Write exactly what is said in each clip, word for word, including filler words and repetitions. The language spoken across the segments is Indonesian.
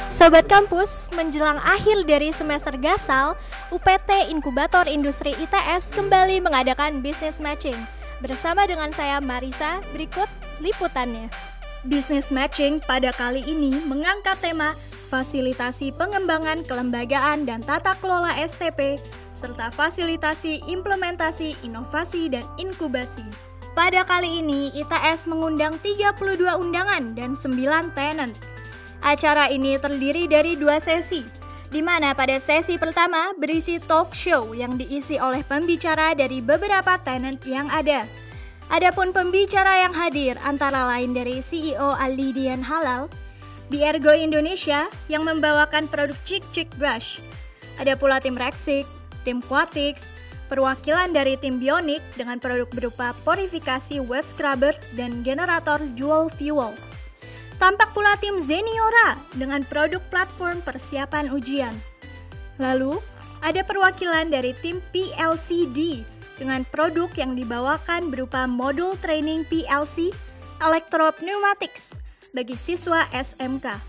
Sobat Kampus, menjelang akhir dari semester Gasal, U P T Inkubator Industri I T S kembali mengadakan business matching. Bersama dengan saya Marisa, berikut liputannya. Business matching pada kali ini mengangkat tema fasilitasi pengembangan kelembagaan dan tata kelola S T P, serta fasilitasi implementasi inovasi dan inkubasi. Pada kali ini, I T S mengundang tiga puluh dua undangan dan sembilan tenant. Acara ini terdiri dari dua sesi, di mana pada sesi pertama berisi talk show yang diisi oleh pembicara dari beberapa tenant yang ada. Adapun pembicara yang hadir antara lain dari C E O Alidian Halal, Biergo Indonesia yang membawakan produk Chick Chick Brush. Ada pula tim Rexik, tim Quatix, perwakilan dari tim Bionic dengan produk berupa purifikasi wet scrubber dan generator dual fuel. Tampak pula tim Zeniora dengan produk platform persiapan ujian. Lalu, ada perwakilan dari tim P L C D dengan produk yang dibawakan berupa modul training P L C Electropneumatics bagi siswa S M K.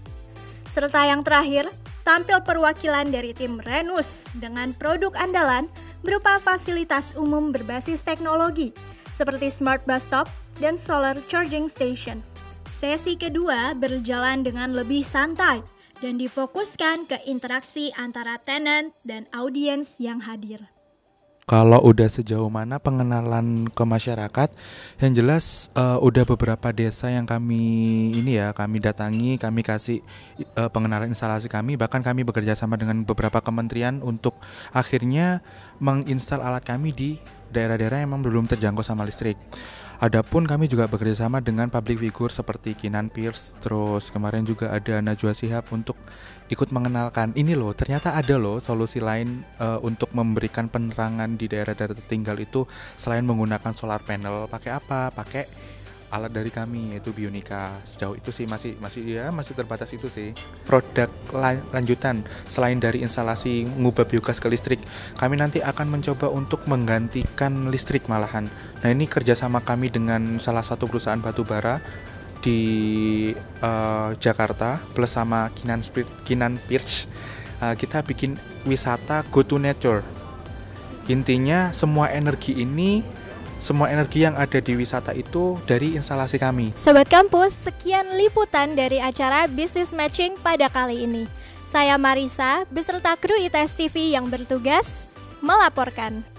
Serta yang terakhir, tampil perwakilan dari tim Renus dengan produk andalan berupa fasilitas umum berbasis teknologi seperti Smart Bus Stop dan Solar Charging Station. Sesi kedua berjalan dengan lebih santai dan difokuskan ke interaksi antara tenant dan audiens yang hadir. Kalau udah sejauh mana pengenalan ke masyarakat, yang jelas uh, udah beberapa desa yang kami ini ya kami datangi, kami kasih uh, pengenalan instalasi kami, bahkan kami bekerja sama dengan beberapa kementerian untuk akhirnya menginstal alat kami di daerah-daerah yang memang belum terjangkau sama listrik. Adapun kami juga bekerja sama dengan public figure seperti Kinan Pierce, terus kemarin juga ada Najwa Shihab untuk ikut mengenalkan ini loh, ternyata ada loh solusi lain uh, untuk memberikan penerangan di daerah-daerah tertinggal itu selain menggunakan solar panel. Pakai apa? Pakai alat dari kami yaitu Bionika. Sejauh itu sih masih masih ya masih terbatas itu sih. Produk lan- lanjutan selain dari instalasi mengubah biogas ke listrik, kami nanti akan mencoba untuk menggantikan listrik malahan. Nah, ini kerjasama kami dengan salah satu perusahaan batubara di uh, Jakarta plus sama Kinan Kinan Pierce. Uh, kita bikin wisata Go to Nature. Intinya semua energi ini Semua energi yang ada di wisata itu dari instalasi kami. Sobat Kampus, sekian liputan dari acara Business Matching pada kali ini. Saya Marisa, beserta kru I T S T V yang bertugas melaporkan.